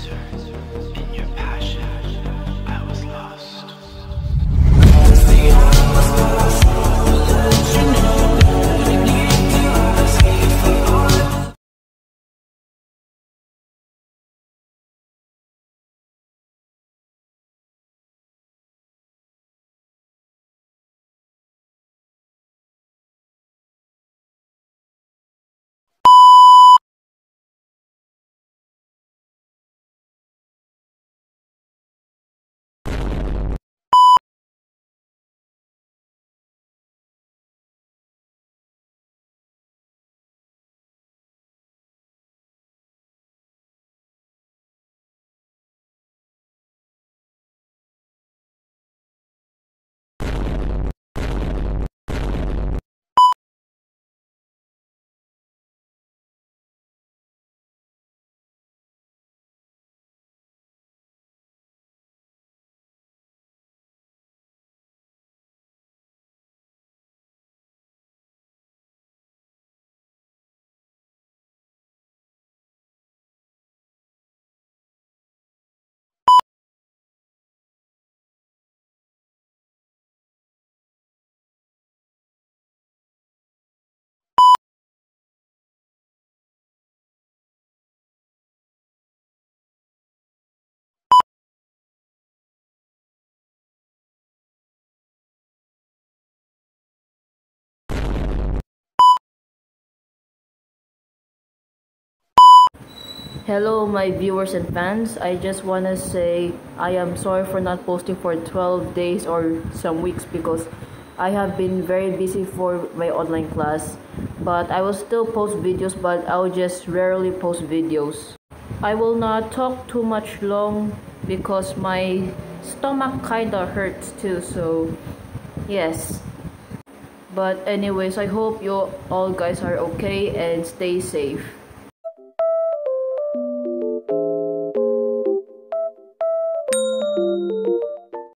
In your passion, I was lost. Hello my viewers and fans, I just wanna say I am sorry for not posting for 12 days or some weeks because I have been very busy for my online class, but I will still post videos, but I'll just rarely post videos. I will not talk too much long because my stomach kinda hurts too, so yes. But anyways, I hope you all guys are okay and stay safe.